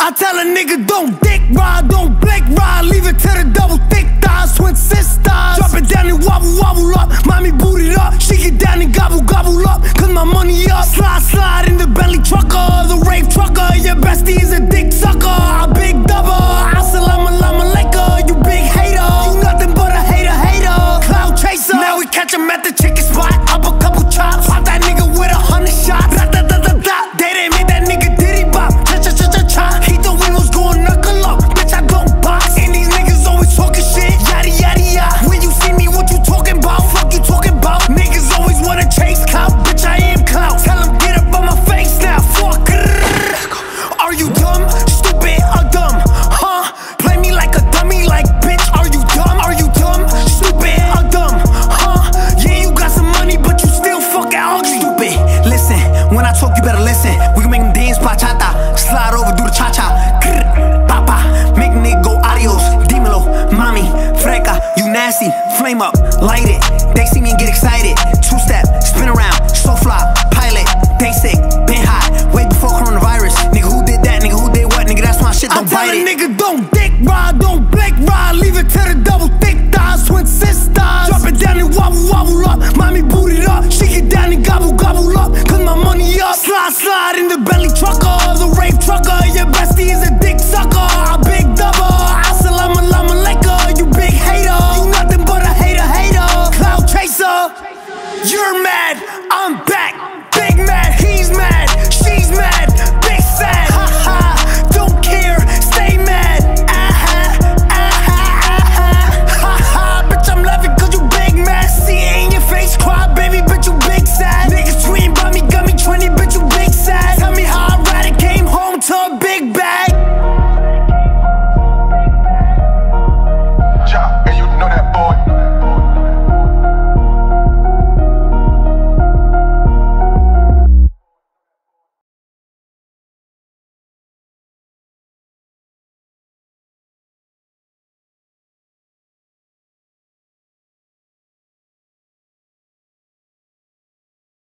I tell a nigga don't dick ride, don't blink ride, leave it to the double thick thighs, twin sisters. Drop it down and wobble, wobble up, mommy boot it up. She get down and gobble, gobble up, cause my money up. Slide, slide in the Bentley trucker, the rave trucker. Your bestie is a dick sucker, a big double. Assalamu alaikum, you big hater. You nothing but a hater, hater. Cloud chaser. Now we catch him at the chicken spot, up a couple chops. Pop that nigga with 100 shots. Da-da-da-da-da. They didn't make that nigga diddy bop. Cha-cha-cha-cha-cha. He thought we was going knuckle up. Bitch, I don't box. And these niggas always talking shit. Yada yada yada. When you see me, what you talking about? Fuck you talking about? Niggas always wanna chase clout. Bitch, I am clout. Tell him get up on my face now. Fuck. Are you dumb? Stupid or dumb? Huh? Play me like a dummy, like bitch. Are you dumb? Are you dumb? Stupid or dumb? Huh? Yeah, you got some money, but you still fucking ugly. Stupid. Listen, when I talk, you better listen. We can make them dance bachata, slide over, do the cha-cha. Papa, make nigga go adios. Dímelo, mami, freca, you nasty. Flame up, light it. They see me and get excited. Two-step, spin around, so fly, pilot. They sick, been hot, way before coronavirus. Nigga, who did that? Nigga, who did what? Nigga, that's my shit, don't bite it. I tell a nigga don't dick ride, don't blink ride, leave it to the double thick thighs, twin sisters. Drop it down and wobble, wobble up, mommy boot it up. She get down and gobble, gobble up, cause my money up. Slide, slide in the Bentley truck.